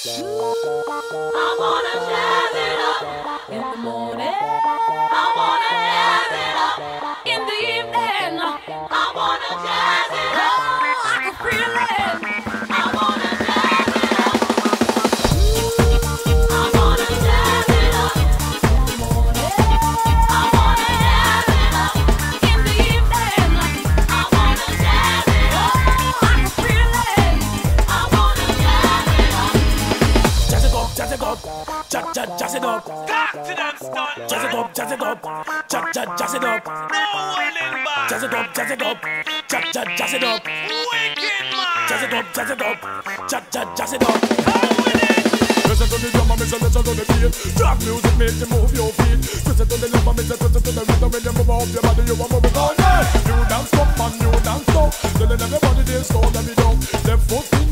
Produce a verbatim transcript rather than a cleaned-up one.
I wanna jazz it up in the morning. I wanna jazz it up in the evening. I wanna jazz it up. I can feel it. I wanna jazz it up. I wanna jazz it up in the morning. I wanna jazz it up in the evening. I wanna jazz it up. I can feel it. I wanna jazz it up. Jazz it up, jazz it up, jazz, jazz, jazz it up. Back to them stunt. Jazz it up, jazz it up, jazz, jazz, jazz it up. No holding back. Jazz it up, jazz it up, jazz, jazz, jazz it up. Wicked man. Jazz it up, jazz it up, jazz, jazz, jazz it up. How with it? Listen to the drum and listen to the beat. Drop music make you move your feet. Listen to the love and listen to the rhythm. When you move up your body, you are moving on. Hey, you dance up and you dance up. Telling everybody they slow them down. Left foot.